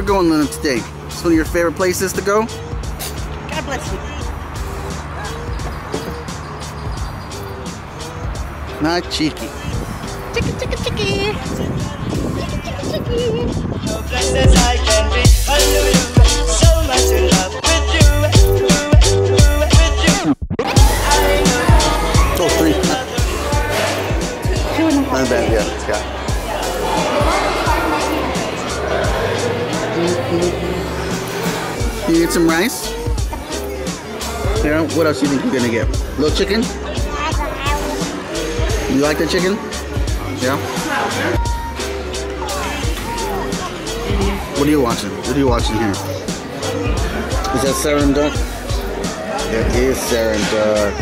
we're going, Luna, today? It's one of your favorite places to go? God bless you. Not cheeky. Chicky, chicky, chicky. So blessed as I can be, I know you so much in love with you. Oh, 3. Not bad, yeah, Scott. You get some rice? Yeah, what else do you think you're gonna get? Little chicken? You like the chicken? Yeah? What are you watching? What are you watching here? Is that Sarah and Duck? That is Sarah and Duck.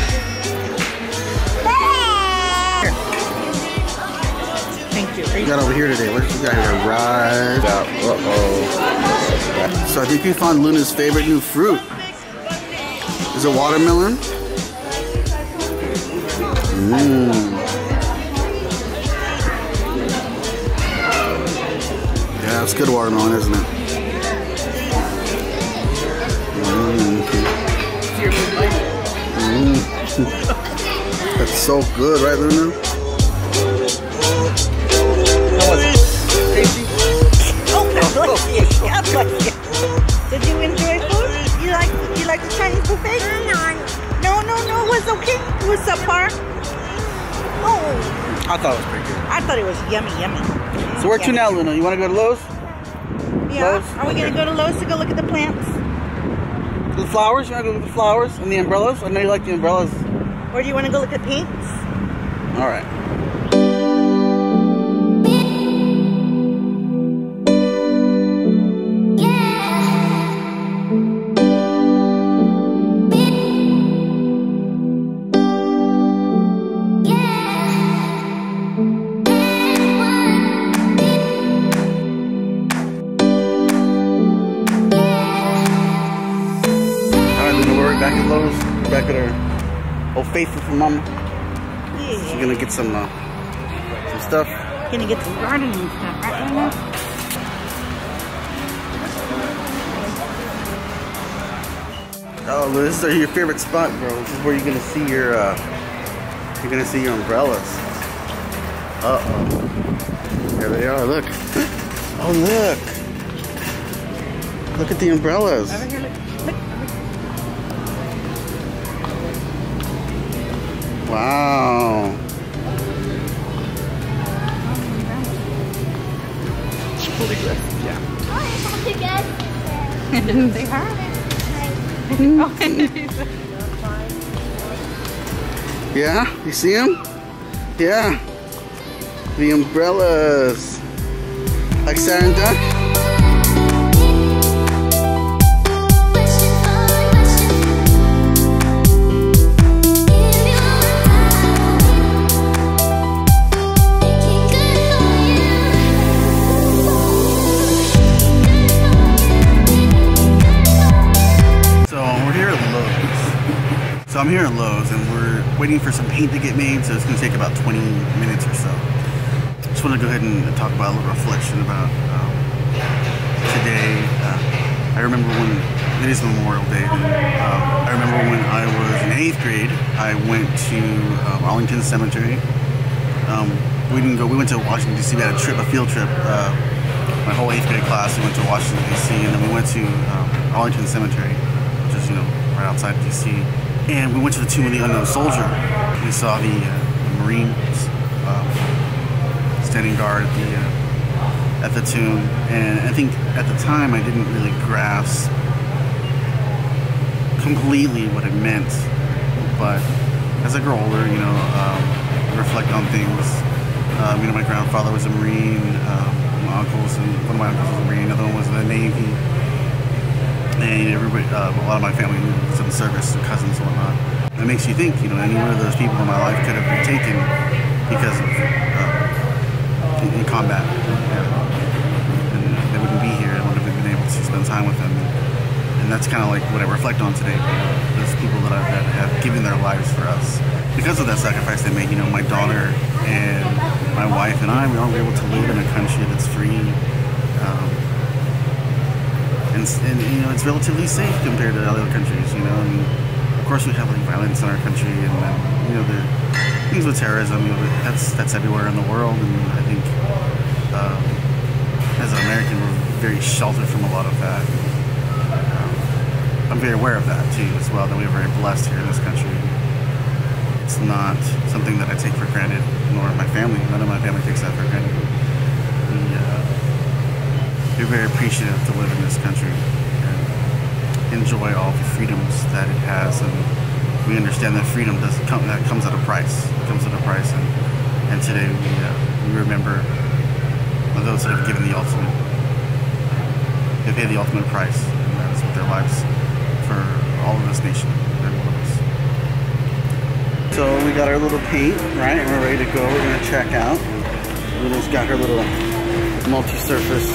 Thank you. What you got over here today? What you got here? Right out. Uh-oh. So I think we found Luna's favorite new fruit. Is it watermelon? Yeah, it's good watermelon, isn't it? That's so good, right, Luna? Oh, God bless you. God bless you. Did you enjoy food? You like the Chinese buffet? No, it was okay. It was subpar. Oh. I thought it was pretty good. I thought it was yummy. So where to now, Luna? You want to go to Lowe's? Yeah. Lowe's? Are we going to go to Lowe's to go look at the plants? The flowers? You want to go look at the flowers and the umbrellas? I know you like the umbrellas. Or do you want to go look at paints? All right. Back at Lowe's, back at our old faithful from Mama. Yeah. She's gonna get some stuff. Gonna get some gardening stuff, right, Mama? Oh, this is your favorite spot, bro. This is where you're gonna see your umbrellas. Uh-oh. There they are. Look. Oh, look. Look at the umbrellas. Over here, look. Wow. Fully dressed, yeah. Say hi. Yeah? You see them? Yeah. The umbrellas. Like Sarah and Duck? So I'm here at Lowe's and we're waiting for some paint to get made, so it's going to take about 20 minutes or so. Just want to go ahead and talk about a little reflection about today. I remember when, it is Memorial Day, I remember when I was in 8th grade, I went to Arlington Cemetery. We went to Washington, D.C. We had a field trip. My whole 8th grade class, we went to Washington, D.C. and then we went to Arlington Cemetery, which is, right outside D.C. And we went to the Tomb of the Unknown Soldier. We saw the Marines standing guard at the tomb. And I think at the time I didn't really grasp completely what it meant. But as I grow older, reflect on things. My grandfather was a Marine. One of my uncles was a Marine. Another one was in the Navy. And everybody, a lot of my family was in the service, and cousins and whatnot. It makes you think, any one of those people in my life could have been taken because of in combat, and they wouldn't be here. I wouldn't have been able to spend time with them, and that's kind of like what I reflect on today. Those people that have given their lives for us because of that sacrifice they made. My daughter and my wife and I, we are able to live in a country that's free. and you know, it's relatively safe compared to other countries. You know, I mean, of course we have like violence in our country, and you know, the things with terrorism. You know, that's everywhere in the world, and I think as an American, we're very sheltered from a lot of that. I'm very aware of that too, as well. That we're very blessed here in this country. It's not something that I take for granted, nor my family. None of my family takes that for granted. We're very appreciative to live in this country and enjoy all the freedoms that it has, and we understand that freedom that comes at a price. It comes at a price, and today we remember those that have given the ultimate. They pay the ultimate price, and that is with their lives for all of this nation, every one of us. So we got our little paint, right? And we're ready to go. We're gonna check out. Lulu's got her little multi-surface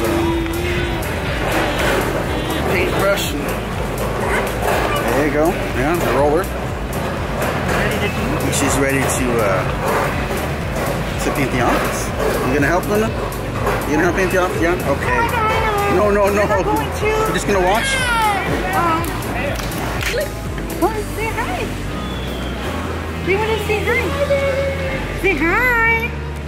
paintbrush. There you go. Yeah, the roller. She's ready to paint the office. You gonna help, Luna? You gonna help paint the office? Yeah. Okay. No. You're just gonna watch. Say hi. They want to say hi. Say hi.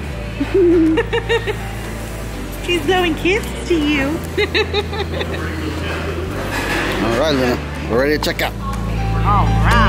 She's blowing kisses to you. All right, Luna. We're ready to check out. All right.